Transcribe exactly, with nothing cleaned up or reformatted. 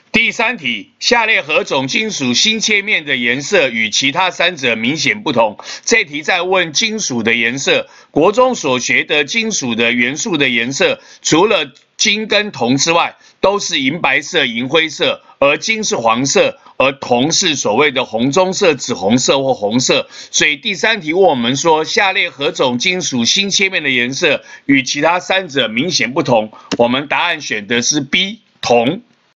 第三题，下列何种金属新切面的颜色与其他三者明显不同？这题在问金属的颜色。国中所学的金属的元素的颜色，除了金跟铜之外，都是银白色、银灰色，而金是黄色，而铜是所谓的红棕色、紫红色或红色。所以第三题问我们说，下列何种金属新切面的颜色与其他三者明显不同？我们答案选的是 B， 铜。